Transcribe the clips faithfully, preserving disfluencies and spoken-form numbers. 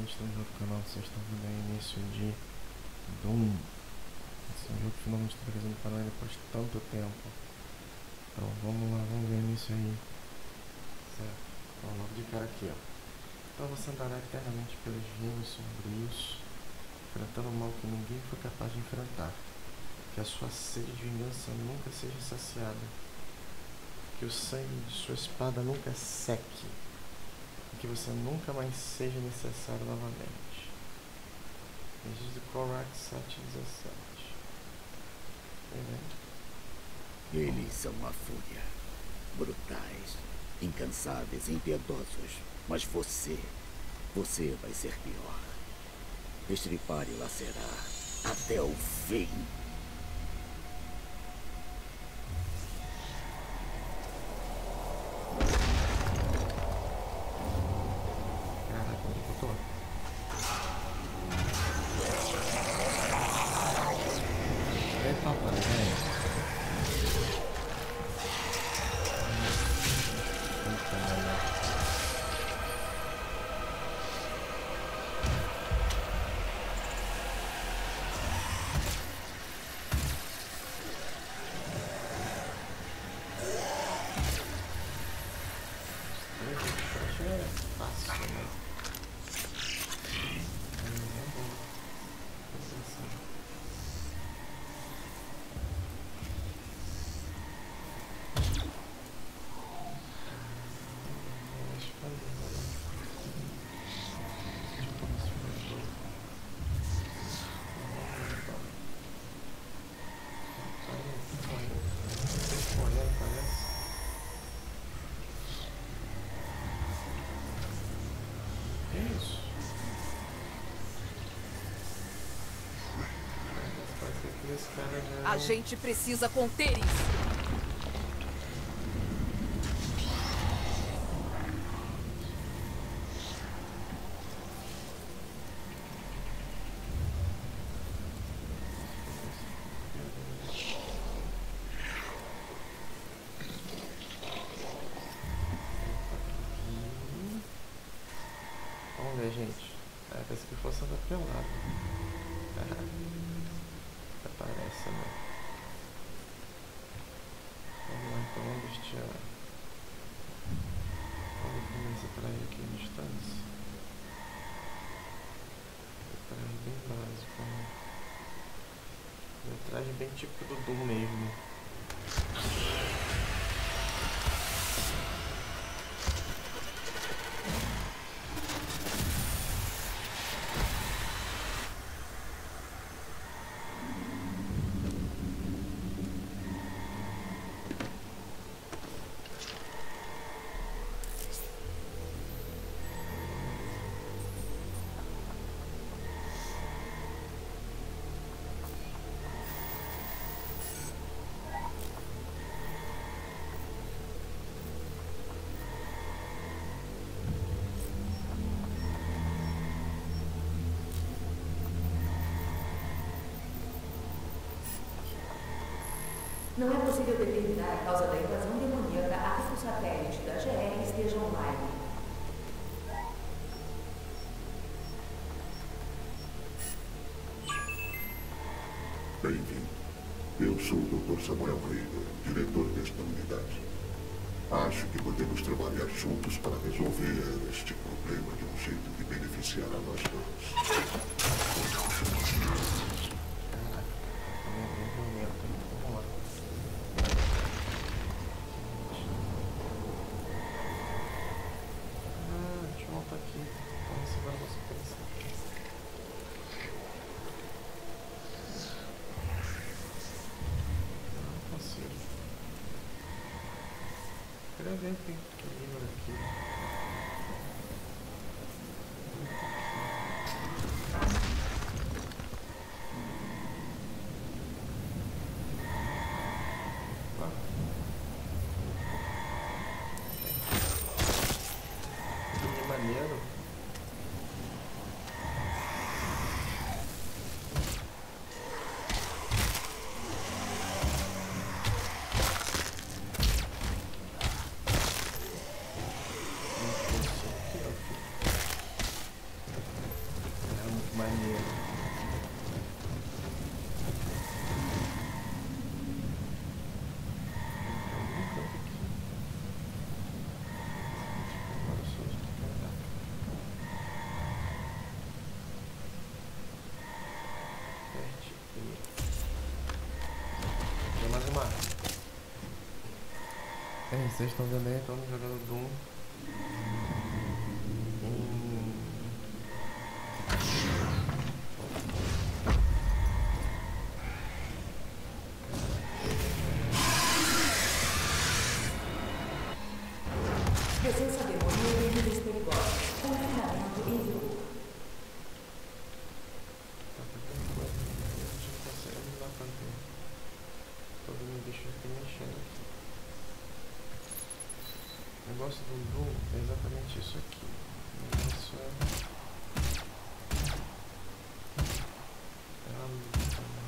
estão junto com o canal, vocês estão vendo aí o início de Doom. Esse jogo finalmente está trazendo para nós depois de tanto tempo. Então vamos lá, vamos ver isso aí. Certo, então logo de cara aqui, ó. Então você andará eternamente pelos reinos sombrios, enfrentando o mal que ninguém foi capaz de enfrentar. Que a sua sede de vingança nunca seja saciada. Que o sangue de sua espada nunca seque. E que você nunca mais seja necessário novamente. Regis de Korak sete dezessete. Eles são a fúria. Brutais, incansáveis e impiedosos. Mas você, você vai ser pior. Estripar e lacerar até o fim. A gente precisa conter isso. Vamos ver, gente. É, parece que fosse andar pelado. Parece, né? Vamos lá, então vamos vestir a... Vamos começar a traje aqui em distância. Um traje bem básico, né? Um traje bem tipo do Doom mesmo. Não é possível determinar a causa da invasão demoníaca até que o satélite da G R esteja online. Bem-vindo. Eu sou o doutor Samuel Raider, diretor desta unidade. Acho que podemos trabalhar juntos para resolver este problema de um jeito que beneficiar a nós todos. Quero ver que livro aqui. Que maneiro. É, vocês estão vendo aí, estamos jogando Doom em... Presença demoníaca em níveis perigosos. Confinamento em vigor. Tá fazendo coisa, a gente não consegue não dá pra ver. Tô vendo bicho aqui mexendo aqui. O negócio do Doom é exatamente isso aqui. O negócio é... é a luta, né?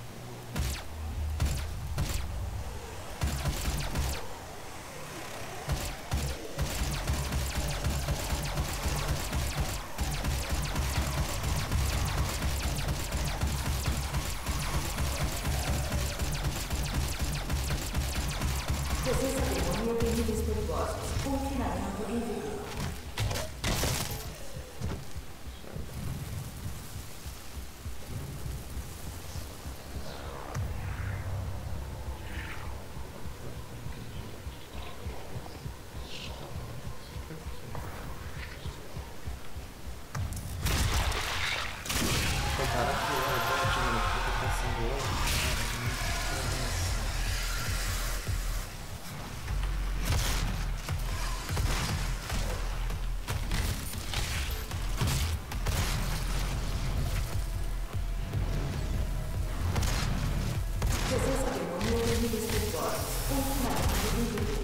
Presença demoníaca em níveis perigosos. Confinamento em vigor. Comparar com o Overwatch, mano, que tá passando hoje, cara, Presença demoníaca em níveis perigosos. Confinamento em vigor.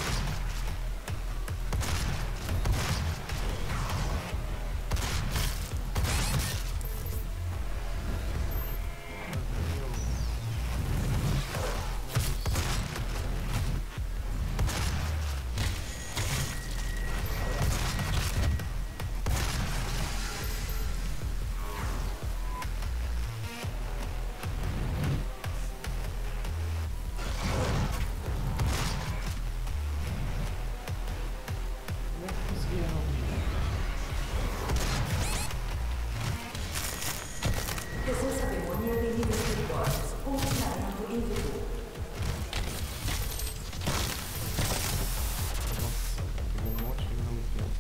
como é que eu consegui errar o bicho? Presença demoníaca em níveis perigosos. Confinamento em vigor. Nossa, pegou um monte de vida no tempo.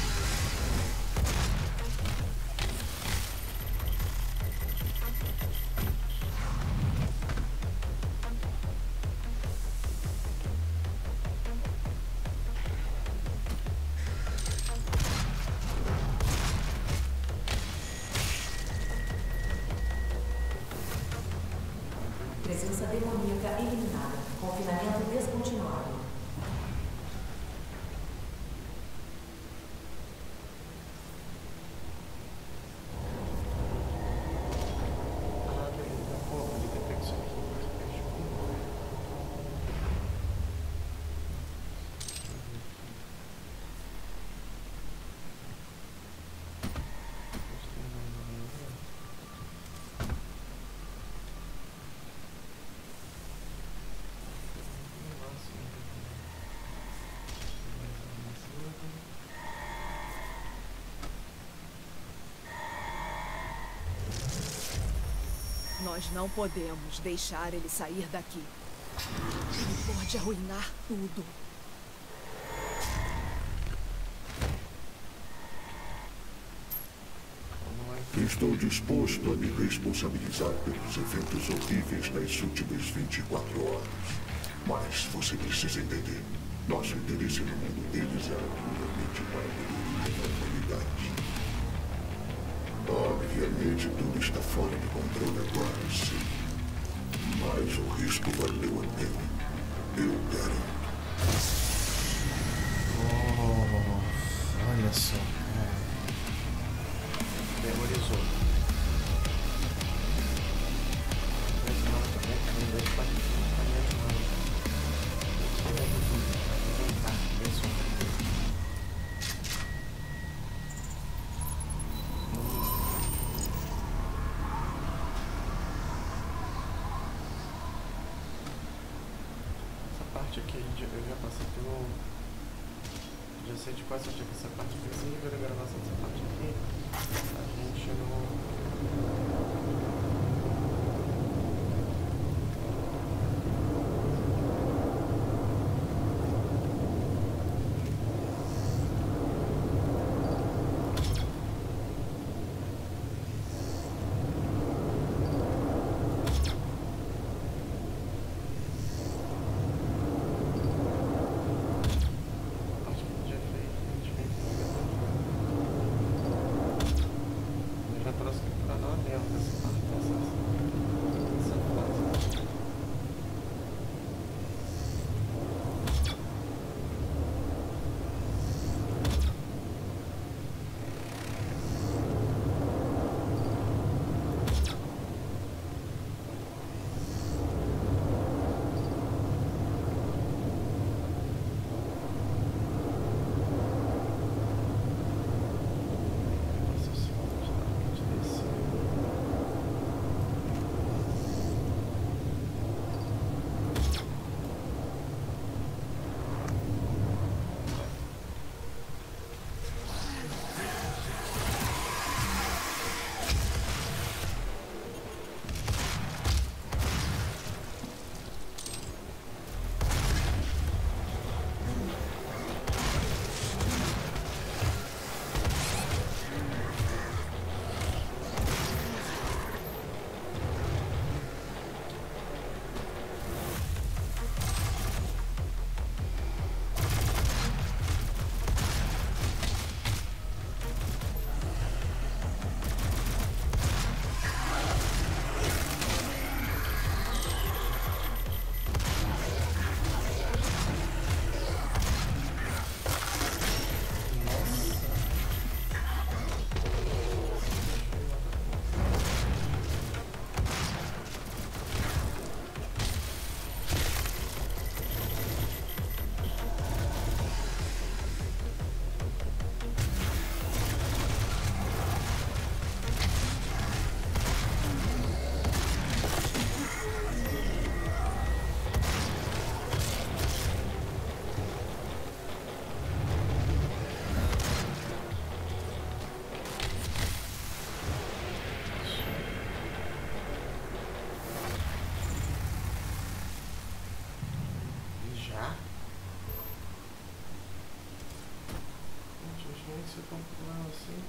Presença demoníaca eliminada. Confinamento descontinuado. Ah, beleza. Pô, podia ter pego isso aqui, mas eu deixo aqui. Deixa eu ver aqui. Gostei mais ou menos, né? No máximo, mais alguma coisa. Nós não podemos deixar ele sair daqui. Ele pode arruinar tudo. Vamos lá, então. Estou disposto a me responsabilizar pelos eventos horríveis das últimas vinte e quatro horas. Mas você precisa entender. Nosso interesse no mundo deles era puramente para a melhoria da humanidade. Obviamente tudo está fora de controle agora, sim. Mas o risco valeu a pena. Eu garanto. Oh, olha só, cara. Memorizou. Dois mapas, né? Tem dois patinhos pra me ajudar. Deixa eu ver aqui. Vou tentar, ver só. Essa parte aqui, eu já passei pelo... Já sei de quase certeza que essa parte aqui, assim, de ver a gravação dessa parte aqui, a gente não... ser tão problema assim.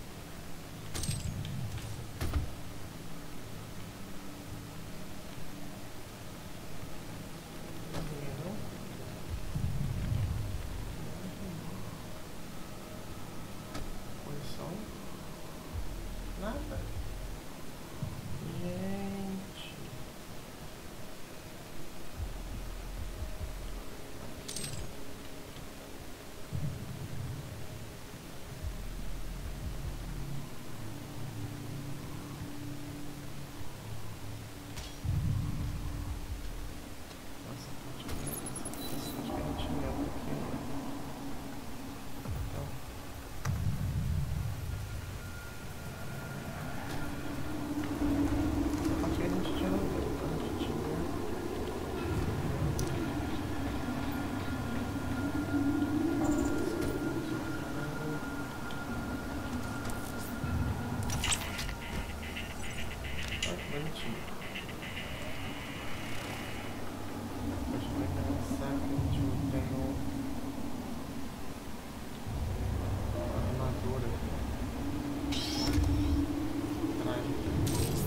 Nada. Gente. Nossa, praticamente lento aqui. Então. Aqui a gente tinha no dedo, então a gente tinha. Olha que bonitinho. Acho que vai pensar que a gente não tem o... a armadura atrás do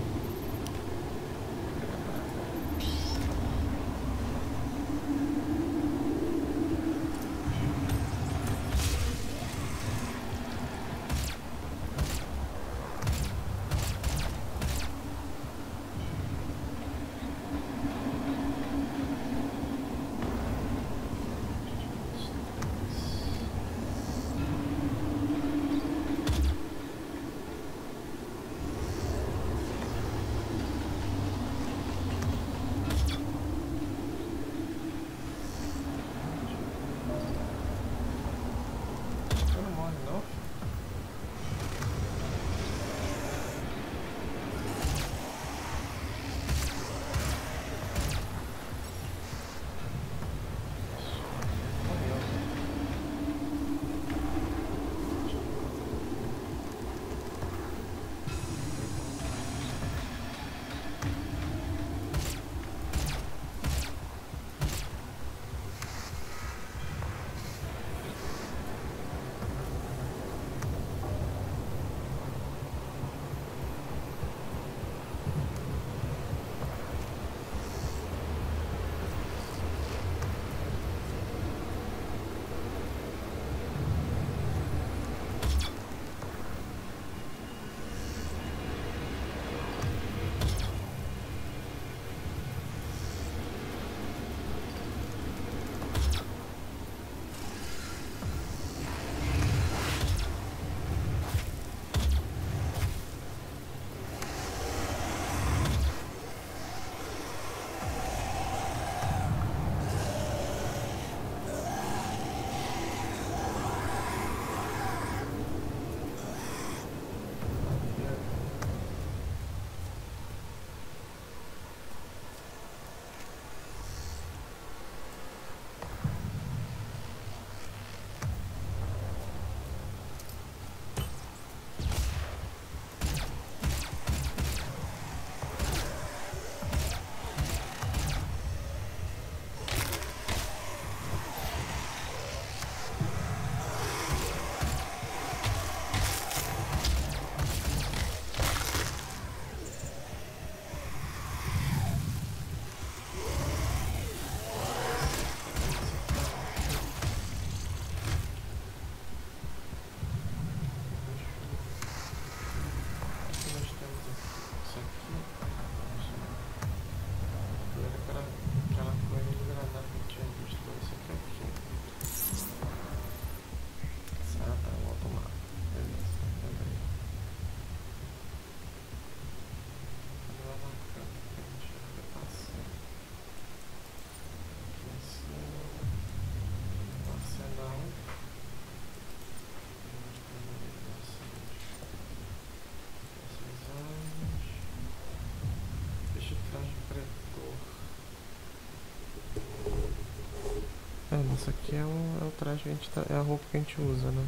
É, isso aqui é o, é o traje que a gente tá, é a roupa que a gente usa, né?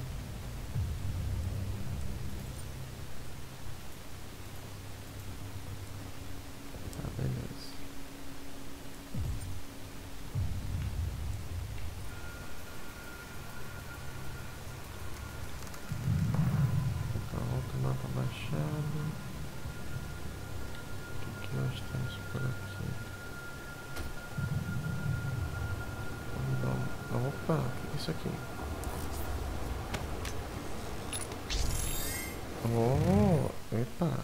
Tá, beleza. fechado. O que, que nós temos por aqui? Vamos dar um... Opa, o que, que é isso aqui? Oh, epa.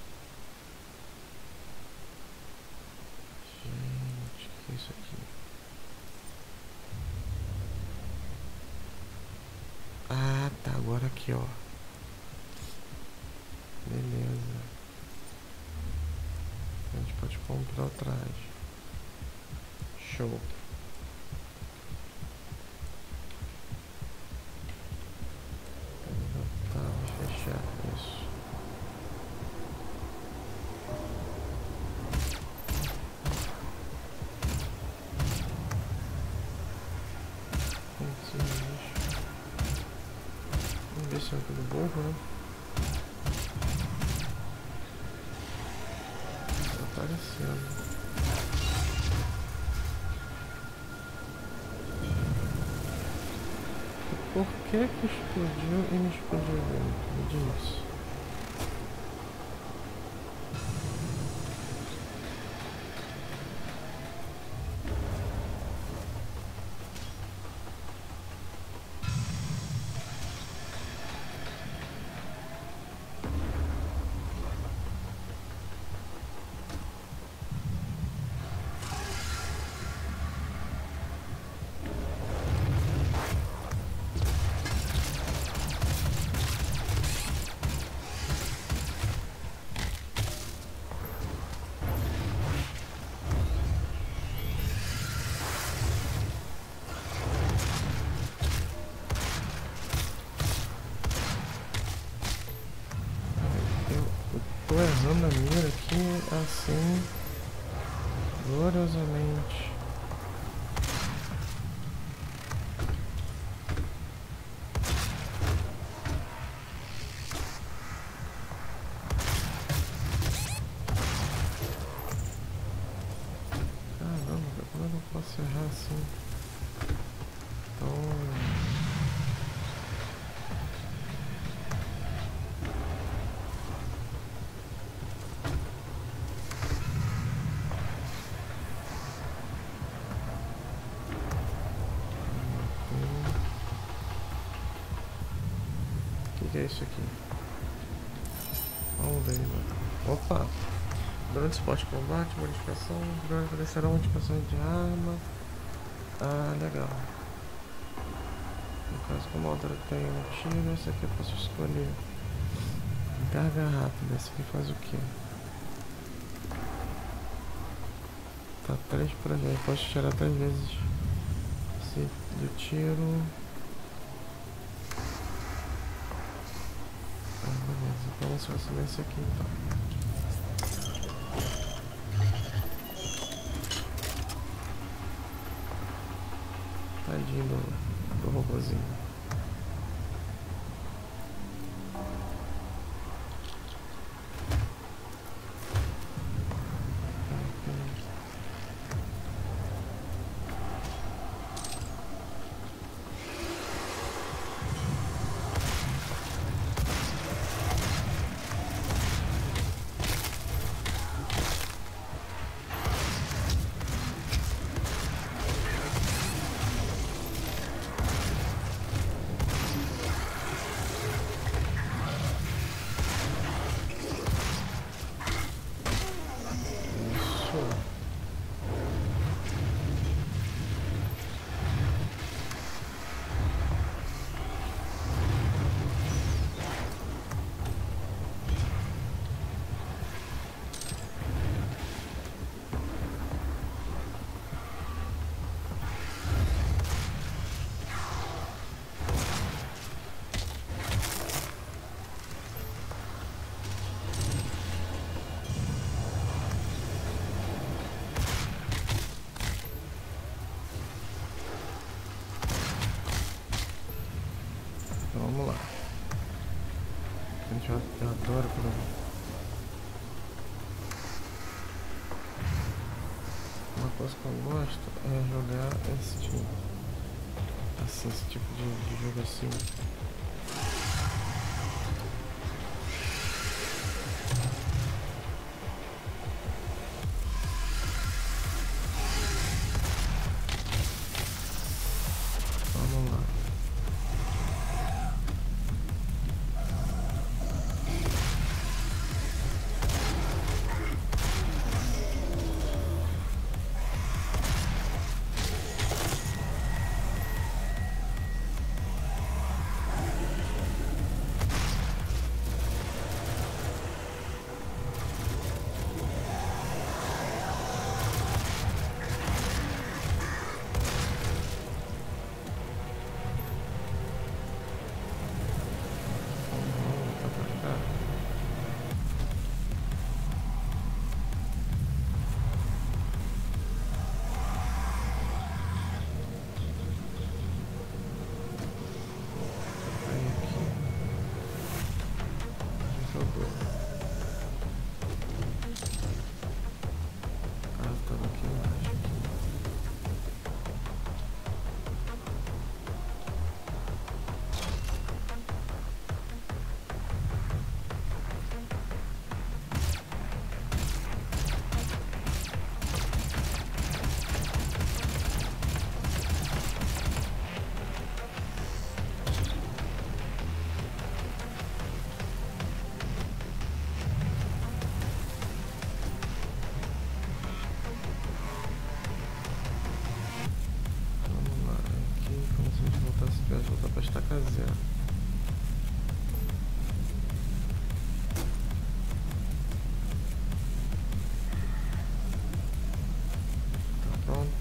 Gente, o que é isso aqui? Ah, tá, agora aqui, ó. Beleza. A gente pode comprar o traje. Show. Tá, vou fechar isso. Vamos ver se é tudo burro, né? Tá aparecendo. Por que que explodiu e não explodiu dentro? Me diz. Tô errando a mira aqui assim gloriosamente. Caramba, como é que eu posso errar assim? Então... O que é isso aqui? Vamos ver, mano. Opa! Durante esporte combate, modificação, durante aparecerá modificação de arma. Ah, legal. No caso, como a outra tem um tiro, esse aqui eu posso escolher. Carga rápida, esse aqui faz o quê? Tá três pra mim, posso tirar três vezes esse do tiro. Ah, beleza, então vamos selecionar esse aqui então. Tadinho do, do robôzinho. Vamos lá. A gente adora quando... Uma coisa que eu gosto é jogar esse tipo. Assim, esse tipo de, de jogo assim. Vamos lá. Voltar para estaca zero. Tá pronto.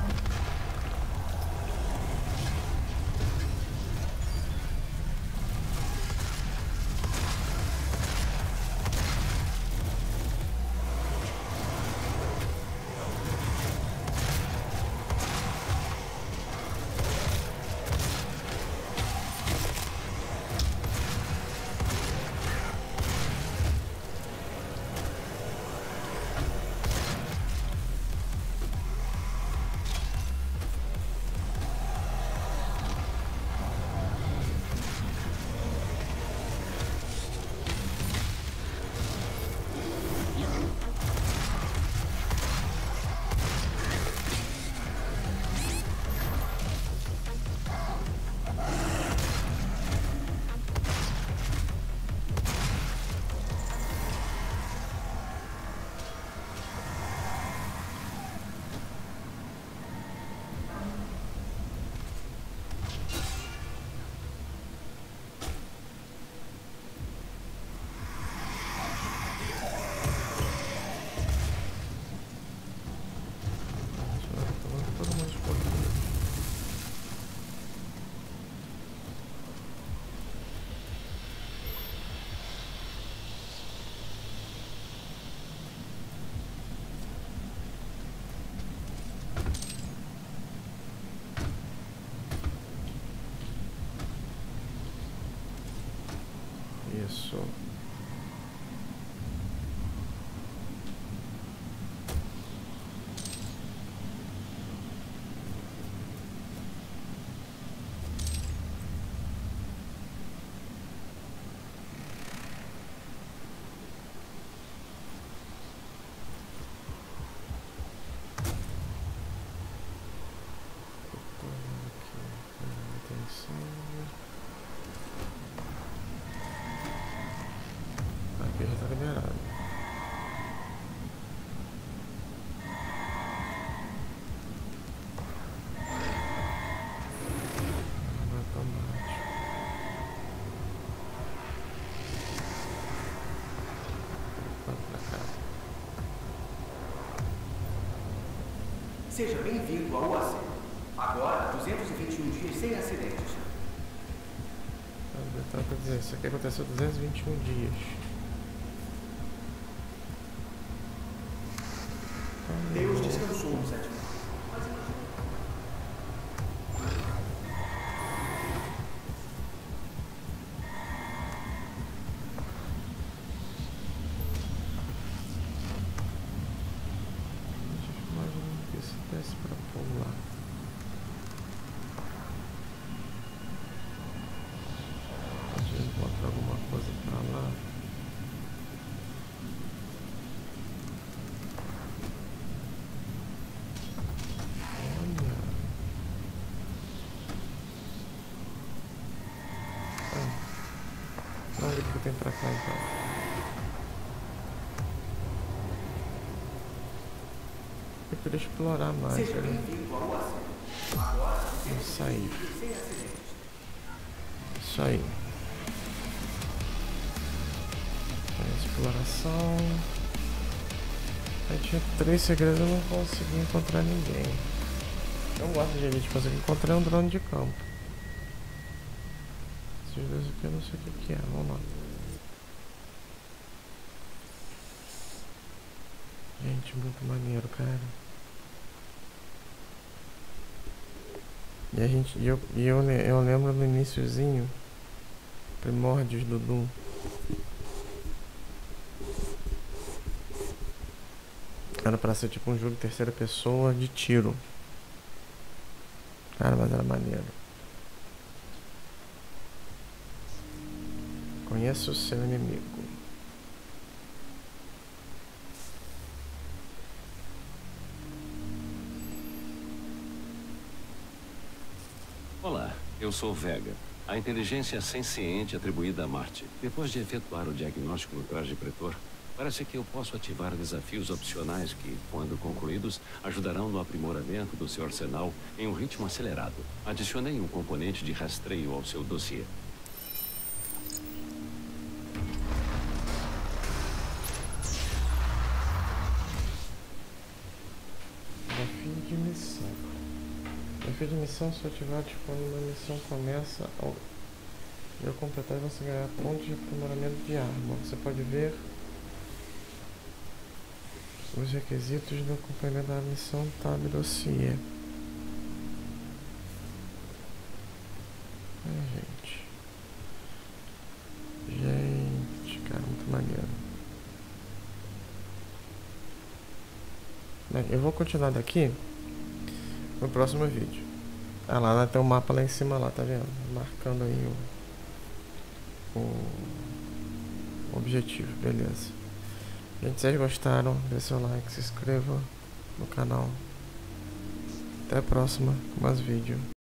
Isso. Aqui já tá liberado. Automático. Vai pra cá. Seja bem-vindo ao Oasis. Agora, duzentos e vinte e um dias sem acidentes. Então, quer dizer, isso aqui aconteceu duzentos e vinte e um dias. Deus descansou no sétimo. Imagina que isso desce pra pular. Pode encontrar alguma coisa pra lá. o que eu tenho pra cá então. Eu queria explorar mais, né? Isso aí. Isso aí. Exploração. Aí tinha três segredos, eu não consegui encontrar ninguém. Eu gosto de elite, consegui encontrar um drone de campo. Esses dois aqui eu não sei o que, que é, vamos lá. Gente, muito maneiro, cara. E a gente, e eu, e eu, eu lembro no iniciozinho, primórdios do Doom. Era pra ser tipo um jogo de terceira pessoa de tiro. Cara, mas era maneiro. Conheça o seu inimigo. Olá, eu sou Vega, a inteligência senciente atribuída a Marte. Depois de efetuar o diagnóstico no traje pretor, parece que eu posso ativar desafios opcionais que, quando concluídos, ajudarão no aprimoramento do seu arsenal em um ritmo acelerado. Adicionei um componente de rastreio ao seu dossiê. Desafio de missão. Desafio de missão só ativar quando uma missão começa ao... e ao completar você ganhar pontos de aprimoramento de arma. Você pode ver os requisitos do acompanhamento da missão tab dossiê. Ai, gente. Gente, cara, muito maneiro. Bem, eu vou continuar daqui no próximo vídeo. Ah lá, lá tem um mapa lá em cima lá, tá vendo? Marcando aí o, o objetivo, beleza. Gente, se vocês gostaram, dê seu like, se inscreva no canal. Até a próxima com mais vídeo.